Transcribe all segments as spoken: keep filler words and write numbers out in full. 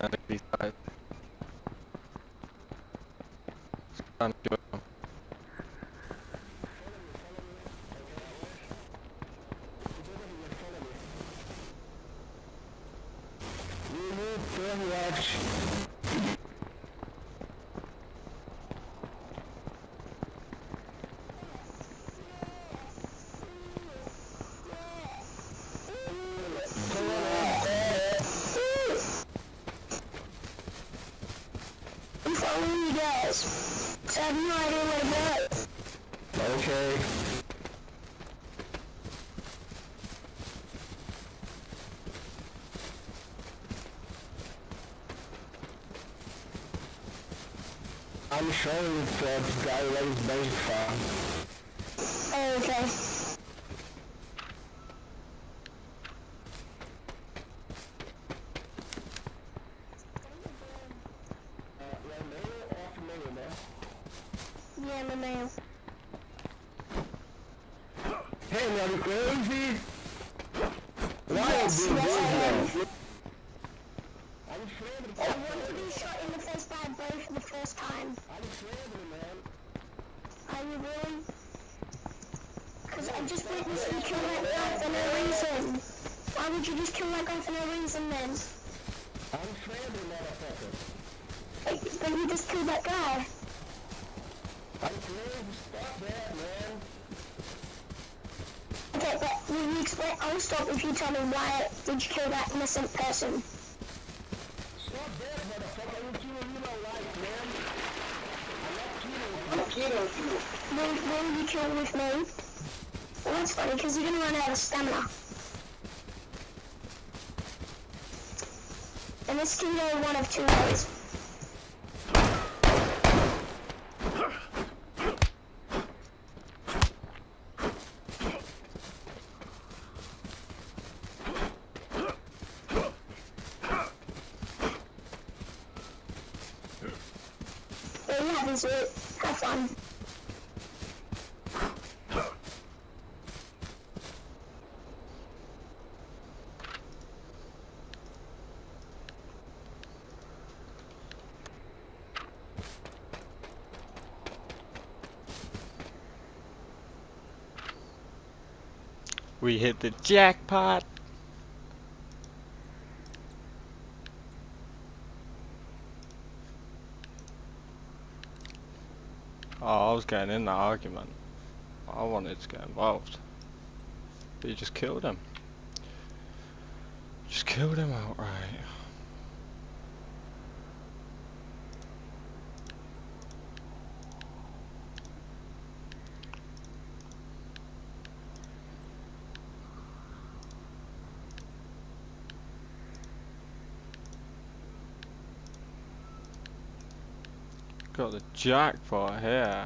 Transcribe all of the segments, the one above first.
enemy side. Stand good. I'm following you guys, so I have no idea where to go. Okay. I'm showing the guy where he's based from. Oh, okay. Yeah, my mail. Hey, are you crazy? Why Yes, are you yes, doing I am. this? I'm afraid of I want to be shot in the face by a bow for the first time. I'm afraid of man. Are you really? Because I just witnessed you kill that guy for no reason. Why would you just kill that guy for no reason then? I'm afraid of motherfucker. Like, but you just killed that guy. I'm afraid. Stop that, man. Okay, but will you explain? I'll stop if you tell me why did you kill that innocent person. Stop that, motherfucker. I'm killing you my life, man. I'm not kidding. I'm kidding you. Will, will you kill with me? Well, that's funny, because you're going to run out of stamina. And this can go one of two ways. There you have it. Have fun. We hit the jackpot. Oh, I was getting in that argument. I wanted to get involved. But you just killed him. Just killed him outright. Got the jackpot here.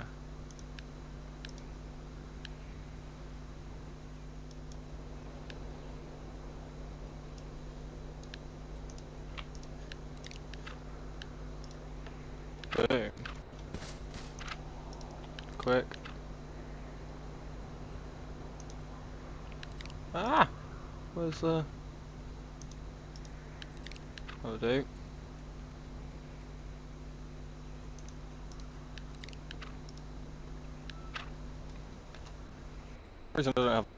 Boom. Quick. Ah! Where's the... Oh, dude. Reason I don't have.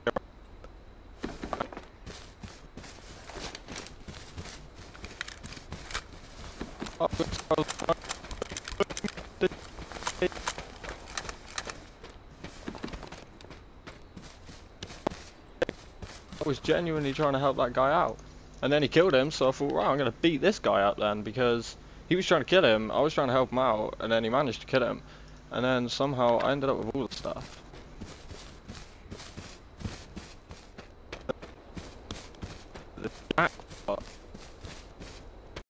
Oh, it's I was genuinely trying to help that guy out, and then he killed him. So I thought, right, I'm gonna beat this guy up then, because he was trying to kill him. I was trying to help him out, and then he managed to kill him, and then somehow I ended up with all the stuff.